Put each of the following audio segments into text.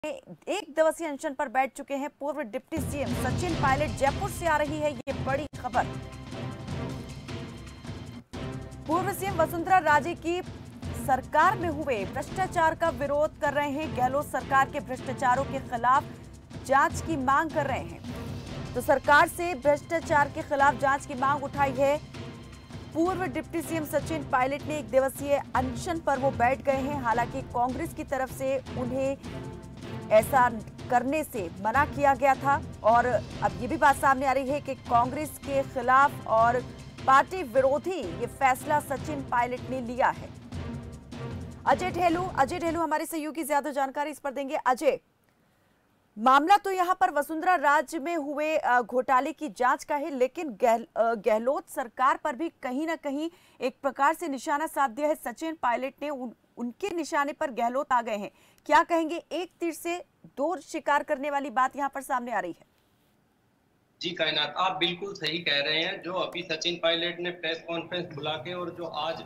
एक दिवसीय अनशन पर बैठ चुके हैं पूर्व डिप्टी सीएम सचिन पायलट। जयपुर से आ रही है ये बड़ी खबर। पूर्व सीएम वसुंधरा राजे की सरकार में हुए भ्रष्टाचार का विरोध कर रहे हैं। गहलोत सरकार के भ्रष्टाचारों के खिलाफ जांच की मांग कर रहे हैं। तो सरकार से भ्रष्टाचार के खिलाफ जांच की मांग उठाई है। पूर्व डिप्टी सीएम सचिन पायलट ने एक दिवसीय अनशन पर वो बैठ गए हैं। हालांकि कांग्रेस की तरफ से उन्हें ऐसा करने से मना किया गया था और अब ये भी बात सामने आ रही है कि कांग्रेस के खिलाफ और पार्टी विरोधी ये फैसला सचिन पायलट ने लिया है। अजय ढेलू हमारे सहयोगी ज्यादा जानकारी इस पर देंगे। अजय, मामला तो यहाँ पर वसुंधरा राज में हुए घोटाले की जांच का है, लेकिन गहलोत सरकार पर भी कहीं ना कहीं एक प्रकार से निशाना साध दिया है सचिन पायलट ने। उनके निशाने पर गहलोत आ गए हैं। क्या कहेंगे? एक तीर से दो शिकार करने वाली बात यहाँ पर सामने आ रही है। जी कायनात, आप बिल्कुल सही कह रहे हैं। जो अभी सचिन पायलट ने प्रेस कॉन्फ्रेंस बुला के और जो आज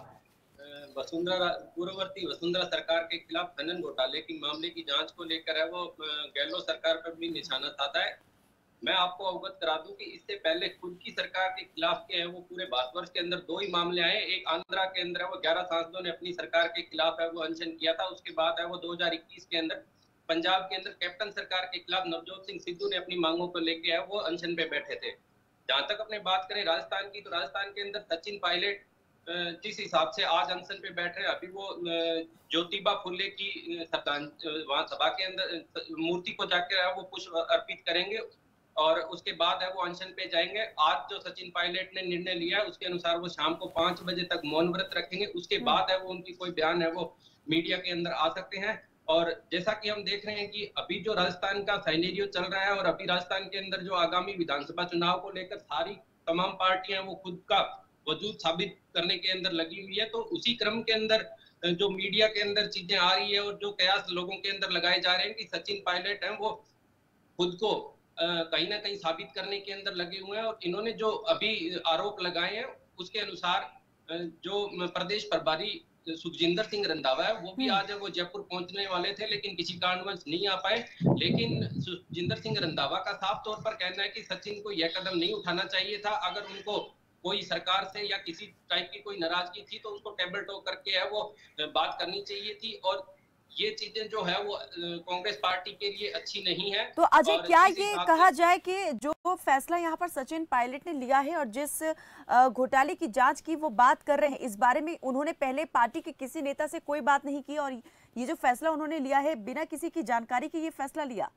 पूर्ववर्ती वसुंधरा सरकार के खिलाफ खनन घोटाले की मामले की जांच को लेकर है, वो गहलोत सरकार पर भी निशाना साधा है। मैं आपको अवगत करा दूं कि इससे पहले खुद की सरकार के खिलाफ के हैं वो पूरे भारतवर्ष के अंदर दो ही मामले आए। एक आंध्रा के अंदर है वो 11 सांसदों ने अपनी सरकार के खिलाफ है वो अनशन किया था। उसके बाद है वो 2021 के अंदर पंजाब के अंदर कैप्टन सरकार के खिलाफ नवजोत सिंह सिद्धू ने अपनी मांगों को लेकर है वो अनशन पे बैठे थे। जहां तक अपने बात करें राजस्थान की, तो राजस्थान के अंदर सचिन पायलट जिस हिसाब से आज अनशन पे बैठ रहे हैं, अभी वो ज्योतिबा फुले की वहां सभा के अंदर मूर्ति को जाकर वो पुष्प अर्पित करेंगे और उसके बाद है वो अनशन पे जाएंगे। आज जो सचिन पायलट ने निर्णय लिया है उसके अनुसार वो शाम को 5 बजे तक मौन व्रत रखेंगे। उसके बाद है वो उनकी कोई बयान है वो मीडिया के अंदर आ सकते हैं। और जैसा कि हम देख रहे हैं कि अभी जो राजस्थान का साइनेरियो चल रहा है और अभी राजस्थान के अंदर जो आगामी विधानसभा चुनाव को लेकर सारी तमाम पार्टियां वो खुद का वजूद साबित करने के अंदर लगी हुई है, तो उसी क्रम के अंदर जो मीडिया के अंदर चीजें आ रही है और जो कयास लोगों के अंदर लगाए जा रहे हैं कि सचिन पायलट हैं वो खुद को कहीं ना कहीं साबित करने के अंदर लगे हुए हैं। और इन्होंने जो अभी आरोप लगाए हैं उसके अनुसार जो प्रदेश प्रभारी सुखजिंदर सिंह रंधावा है वो भी आज वो जयपुर पहुंचने वाले थे, लेकिन किसी कारणवश नहीं आ पाए। लेकिन सुखजिंदर सिंह रंधावा का साफ तौर पर कहना है कि सचिन को यह कदम नहीं उठाना चाहिए था। अगर उनको कोई सरकार से या किसी टाइप की कोई नाराजगी थी तो उसको टेबल टॉक करके है वो बात करनी चाहिए थी। और ये चीजें जो है वो कांग्रेस पार्टी के लिए अच्छी नहीं है। तो अजय, क्या ये कहा जाए कि जो फैसला यहाँ पर सचिन पायलट ने लिया है और जिस घोटाले की जांच की वो बात कर रहे हैं, इस बारे में उन्होंने पहले पार्टी के किसी नेता से कोई बात नहीं की और ये जो फैसला उन्होंने लिया है बिना किसी की जानकारी के ये फैसला लिया?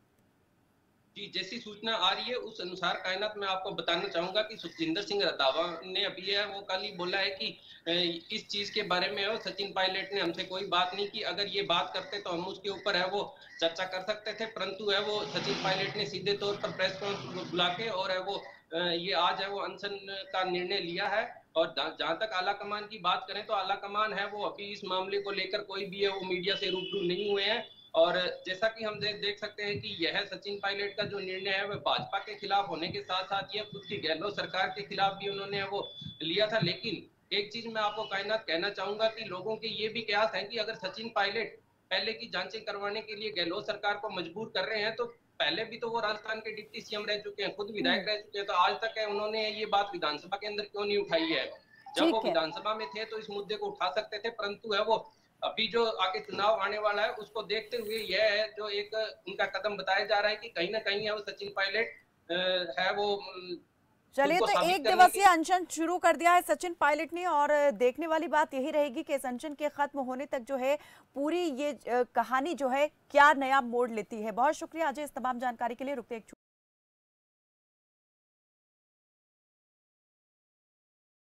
जी, जैसी सूचना आ रही है उस अनुसार कायनात मैं आपको बताना चाहूंगा कि सुखजिंदर सिंह रंधावा ने अभी है वो कल ही बोला है कि इस चीज के बारे में सचिन पायलट ने हमसे कोई बात नहीं की। अगर ये बात करते तो हम उसके ऊपर है वो चर्चा कर सकते थे, परंतु है वो सचिन पायलट ने सीधे तौर पर प्रेस कॉन्फ्रेंस बुला के और है वो ये आज है वो अनशन का निर्णय लिया है। और जहां तक आला कमान की बात करें तो आला कमान है वो अभी इस मामले को लेकर कोई भी है वो मीडिया से रूबरू नहीं हुए हैं। और जैसा कि हम देख सकते हैं कि यह सचिन पायलट का जो निर्णय है वह भाजपा के खिलाफ होने के साथ साथ यह खुद की गहलोत सरकार के खिलाफ भी उन्होंने वो लिया था। लेकिन एक चीज मैं आपको कायनात कहना चाहूंगा कि लोगों के ये भी कयास है कि अगर सचिन पायलट पहले की जांचें करवाने के लिए गहलोत सरकार को मजबूर कर रहे हैं तो पहले भी तो वो राजस्थान के डिप्टी सीएम रह चुके हैं, खुद विधायक रह चुके हैं, तो आज तक है उन्होंने ये बात विधानसभा के अंदर क्यों नहीं उठाई है? जब वो विधानसभा में थे तो इस मुद्दे को उठा सकते थे, परंतु है वो अभी जो आगे चुनाव आने वाला है उसको देखते हुए यह है जो एक उनका कदम बताया जा रहा है कि कहीं ना कहीं है वो सचिन पायलट है वो। चलिए, तो एक दिवसीय अनशन शुरू कर दिया है सचिन पायलट ने और देखने वाली बात यही रहेगी कि इस अनशन के खत्म होने तक जो है पूरी ये कहानी जो है क्या नया मोड़ लेती है। बहुत शुक्रिया अजय इस तमाम जानकारी के लिए। रुकते एक